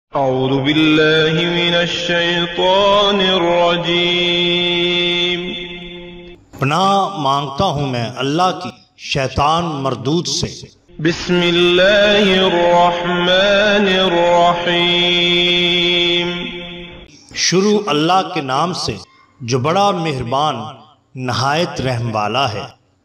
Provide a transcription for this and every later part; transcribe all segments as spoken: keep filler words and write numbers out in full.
औज़ु बिल्लाहि मिनश शैतानिर रजीम। पनाह मांगता हूँ मैं अल्लाह की शैतान मरदूद से। बिस्मिल्लाहिर रहमानिर रहीम। शुरू अल्लाह के नाम से जो बड़ा मेहरबान नहायत रहम वाला है।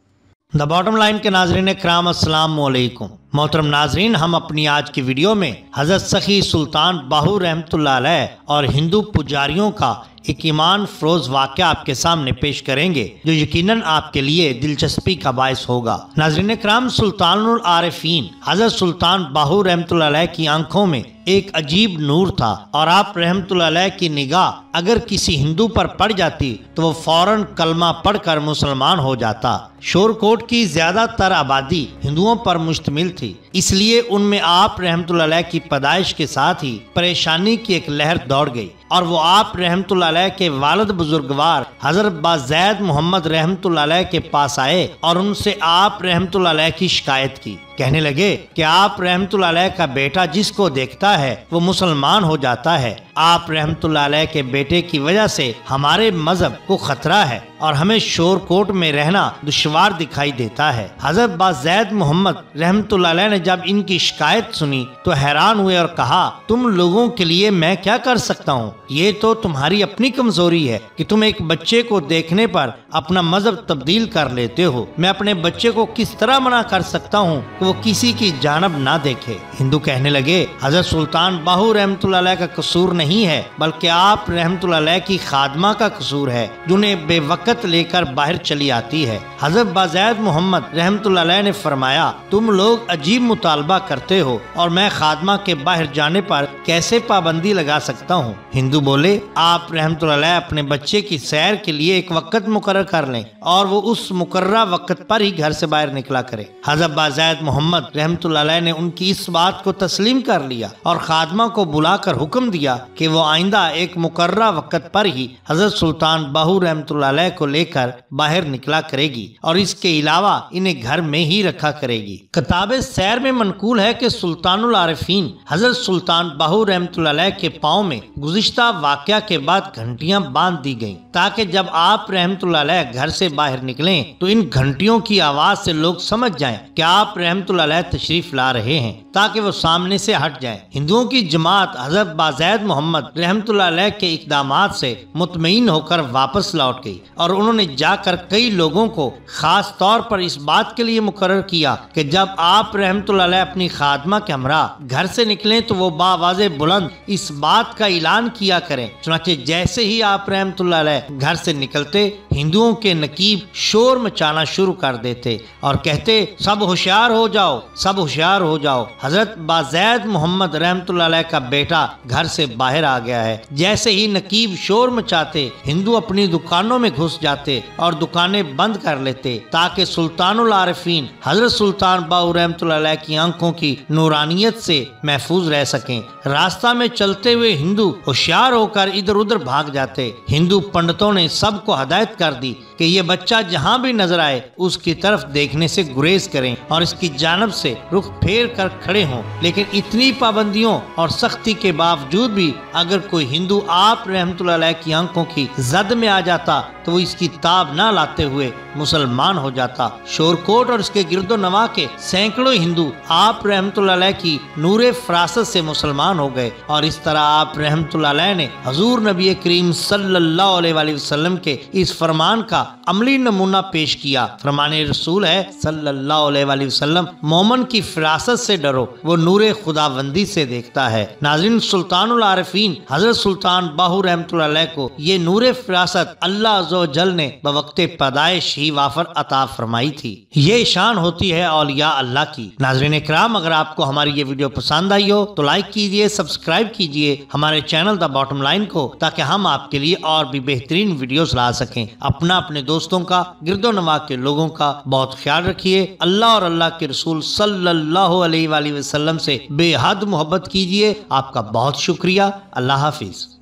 द बॉटम लाइन के नाजरीन कराम अस्सलाम वालेकुम। मोहतरम नाजरीन, हम अपनी आज की वीडियो में हजरत सखी सुल्तान बाहू रहमतुल्लाह अलैह और हिंदू पुजारियों का एक ईमान फरोज वाक़या आपके सामने पेश करेंगे जो यकीनन आपके लिए दिलचस्पी का बायस होगा। नाजरीन कराम, सुल्तानुल आरिफीन हजरत सुल्तान बाहू रहमतुल्लाह अलैह की आंखों में एक अजीब नूर था और आप रहमतुल्लाह अलैह की निगाह अगर किसी हिंदू पर पड़ जाती तो वो फौरन कलमा पढ़कर मुसलमान हो जाता। शोरकोट की ज्यादातर आबादी हिंदुओं पर मुश्तमिल थी, इसलिए उनमें आप रहमतुल्लाह अलैह की पैदाइश के साथ ही परेशानी की एक लहर दौड़ गई और वो आप रहमतुल्लाह अलैह के वालिद बुजुर्गवार हजरत बाज़ैद मोहम्मद रहमतुल्लाह अलैह के पास आए और उनसे आप रहमतुल्लाह अलैह की शिकायत की। कहने लगे कि आप रहमतुल्लाह अलैह का बेटा जिसको देखता है वो मुसलमान हो जाता है। आप रहमतुल्लाह अलैह के बेटे की वजह से हमारे मजहब को खतरा है और हमें शोरकोट में रहना दुश्वार दिखाई देता है। हजरत बाज़ैद मोहम्मद रहमतुल्लाह अलैह ने जब इनकी शिकायत सुनी तो हैरान हुए और कहा, तुम लोगों के लिए मैं क्या कर सकता हूँ? ये तो तुम्हारी अपनी कमजोरी है कि तुम एक बच्चे को देखने पर अपना मजहब तब्दील कर लेते हो। मैं अपने बच्चे को किस तरह मना कर सकता हूँ कि वो किसी की जानब ना देखे? हिंदू कहने लगे, हजरत सुल्तान बाहू रहमतुल्लाह अलैह का कसूर नहीं है बल्कि आप रहमतुल्लाह अलैह की खादमा का कसूर है जिन्हें बेवकत लेकर बाहर चली आती है। हजरत बाज़ैद मोहम्मद रहमतुल्लाह अलैह ने फरमाया, तुम लोग अजीब मुतालबा करते हो और मैं खादमा के बाहर जाने पर कैसे पाबंदी लगा सकता हूँ? हिंदू बोले, आप रहमतुल्लाह अलैह अपने बच्चे की सैर के लिए एक वक्त मुकर्रर कर लें और वो उस मुकर्ररा वक्त पर ही घर से बाहर निकला करे। हजरत बाज़ैद मोहम्मद रहमतुल्लाह अलैह ने उनकी इस बात को तस्लीम कर लिया और खादमा को बुलाकर हुक्म दिया कि वो आइंदा एक मुकर्ररा वक्त पर ही हजरत सुल्तान बाहू रहमतुल्लाह अलैह को लेकर बाहर निकला करेगी और इसके अलावा इन्हें घर में ही रखा करेगी। किताबे सैर में मनकूल है कि सुल्तानुल आरिफीन हजरत सुल्तान बाहू रहमतुल्लाह अलैह के पाँव में गुज़िश्ता वाक़या के बाद घंटियां बांध दी गईं ताकि जब आप रहमतुल्लाह अलैह घर से बाहर निकलें तो इन घंटियों की आवाज से लोग समझ जाएं कि आप रहमतुल्लाह अलैह तशरीफ ला रहे हैं ताकि वो सामने से हट जाएं। हिंदुओं की जमात हजरत बाज़ैद मोहम्मद रहमतुल्लाह अलैह के इक़दामात से मुतमईन होकर वापस लौट गई और उन्होंने जाकर कई लोगों को खास तौर पर इस बात के लिए मुकर्रर किया कि जब आप रहमतुल्लाह अलैह अपनी खादमा के हमरा घर से निकलें तो वो बावाज़े बुलंद इस बात का ऐलान किया करें। चुनांचे जैसे ही आप रहमतुल्लाह अलैह घर से निकलते हिंदुओं के नकीब शोर मचाना शुरू कर देते और कहते, सब होशियार हो जाओ, सब होशियार हो जाओ, हजरत बाज़ैद मोहम्मद रहमतुल्लाह अलैह का बेटा घर से बाहर आ गया है। जैसे ही नकीब शोर मचाते हिंदू अपनी दुकानों में घुस जाते और दुकानें बंद कर लेते ताकि सुल्तानुल आरिफीन हजरत सुल्तान बाहू रहमतुल्लाह अलैह की आंखों की नूरानियत से महफूज रह सकें। रास्ता में चलते हुए हिंदू होशियार होकर इधर उधर भाग जाते। हिंदू पंडितों ने सबको हदायत कर दी कि ये बच्चा जहाँ भी नजर आए उसकी तरफ देखने से गुरेज करें और इसकी जानब से रुख फेर कर खड़े हों। लेकिन इतनी पाबंदियों और सख्ती के बावजूद भी अगर कोई हिंदू आप रहमतुल्लाह अलैह की आंखों की जद में आ जाता तो वो इसकी ताब ना लाते हुए मुसलमान हो जाता। शोरकोट और इसके गिरदो नवा के सैकड़ों हिंदू आप रहमतुल्लाह अलैह की नूरे फरासत से मुसलमान हो गए और इस तरह आप रहमतुल्लाह अलैह ने हजूर नबी करीम सल्लल्लाहु अलैहि वसल्लम के इस फरमान का अमली नमूना पेश किया। फरमाने रसूल है सल्लल्लाहु अलैहि वसल्लम, मोमन की फिरासत से डरो, वो नूरे खुदाबंदी से देखता है। नाज़रीन, सुल्तानुल आरिफीन हजरत सुल्तान बाहू रहमतुल्लाह अलैह को ये नूरे फिरासत अल्लाह अज़्ज़ व जल ने बवक्ते पैदाइश ही वाफर अता फरमाई थी। ये शान होती है औलिया अल्लाह की। नाज़रीन इकराम, अगर आपको हमारी ये वीडियो पसंद आई हो तो लाइक कीजिए, सब्सक्राइब कीजिए हमारे चैनल द बॉटम लाइन को ताकि हम आपके लिए और भी बेहतरीन वीडियोस ला सकें। अपना अपने दोस्तों का गिरदो नवा के लोगों का बहुत ख्याल रखिए। अल्लाह और अल्लाह के रसूल सल्लल्लाहु अलैहि वसल्लम से बेहद मोहब्बत कीजिए। आपका बहुत शुक्रिया। अल्लाह हाफिज।